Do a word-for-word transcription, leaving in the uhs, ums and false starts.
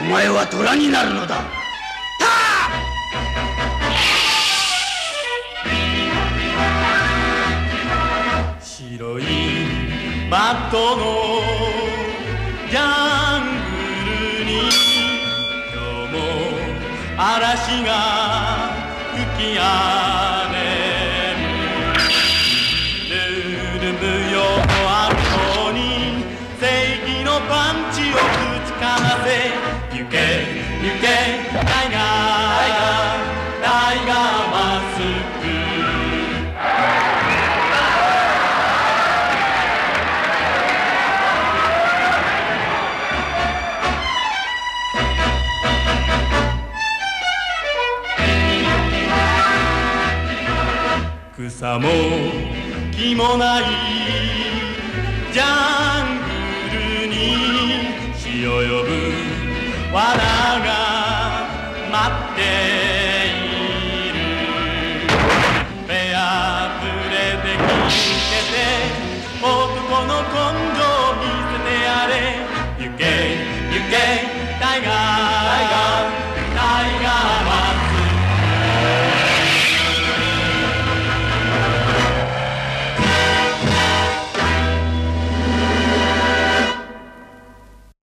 お前は虎になるのだ。 白いマットのジャングルに今日も嵐が吹き荒れる。ルル無用の後に正義のパンチをぶちかませ、行け行けタイガータイガーマスク。草も木もないジャングルに死を呼ぶ罠が待っている。フェアプレーで聞けて男の根性を見せてやれ。行け